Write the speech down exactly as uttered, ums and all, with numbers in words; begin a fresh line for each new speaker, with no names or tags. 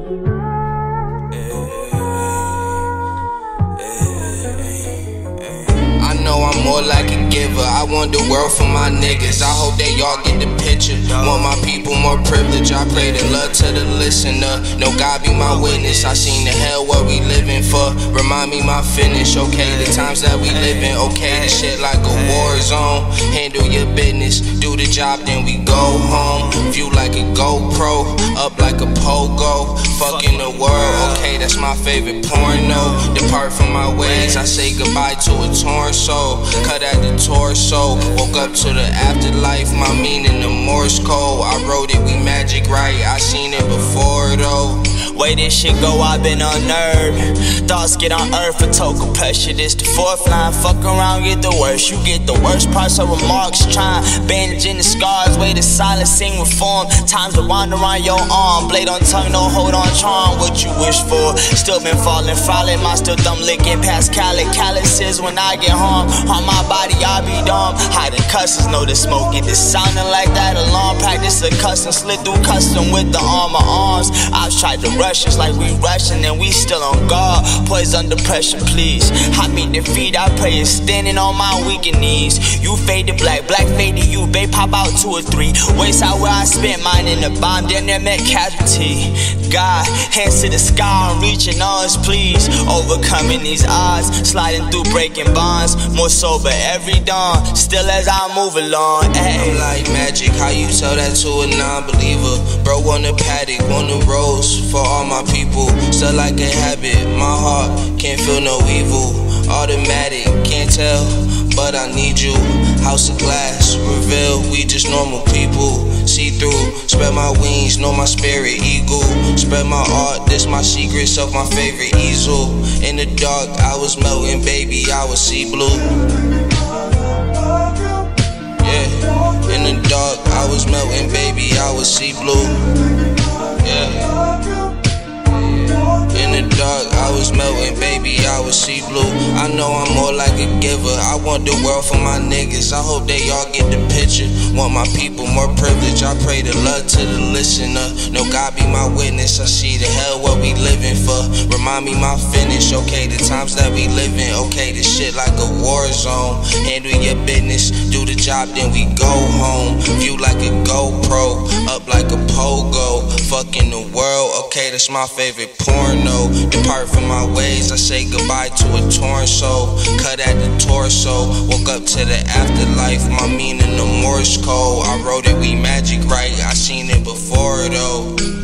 I'm more like a giver. I want the world for my niggas. I hope they all get the picture. Want my people more privilege. I pray the love to the listener. No, God be my witness. I seen the hell what we living for. Remind me my finish. Okay, the times that we living. Okay, the shit like a war zone. Handle your business. Do the job, then we go home. View like a GoPro. Up like a pogo. Fucking the world. Okay, that's my favorite porno. Depart from my ways. I say goodbye to a torn soul. Cut at the torso, woke up to the afterlife. My meaning the Morse code. I wrote it, we magic right. I seen it before though.
Way this shit go, I've been unnerved. Thoughts get on earth for total pressure. This the fourth line, fuck around, get the worst. You get the worst parts of remarks. Trying bandaging the scars, way to silence, sing reform. Times to wander around your arm. Blade on tongue, no hold on charm. What you wish for? Still been falling, frolic. My still thumb licking past calic. Calluses when I get harmed. On my body, I be dumb. Hiding cusses, know the smoke get this sounding like that alarm. Practice a custom, slid through custom with the armor arms. I've tried to rush us like we rushing and we still on guard. Poison under pressure, please. I meet defeat, I pray it's standing on my weakened knees. You fade to black, black fade to you, babe, pop out two or three. Waste out where I spent mine in the bomb, then there met casualty. God, hands to the sky, I'm reaching us, please. Overcoming these odds, sliding through breaking bonds. More sober every dawn, still as I move along. Ay.
I'm like magic, how you tell that to a non-believer? Bro on the paddock, on the roads, for all my people. Still like a habit, my heart can't feel no evil. Automatic, can't tell, but I need you. House of glass, reveal, we just normal people. See through, spread my wings, know my spirit eagle. Spread my art, this my secrets of my favorite easel. In the dark, I was melting, baby, I was see blue. Yeah, in the dark, I was melting, baby, I was see blue. Yeah. In the dark, I was melting, baby, I was see blue. I know I'm more like a giver. I want the world for my niggas. I hope they all get the picture. Want my people more privilege. I pray the love to the listener. No, God be my witness. I see the hell what we living for. Remind me my finish. Okay, the times that we living. Okay, this shit like a war zone. Handle your business. Do the job, then we go home. View like a GoPro. Up like a pogo. Fucking the world. Okay, that's my favorite porno. Depart from my ways, I say goodbye to a torn soul. Cut at the torso, woke up to the afterlife. My meaning the Morse code. I wrote it, we magic right. I seen it before though.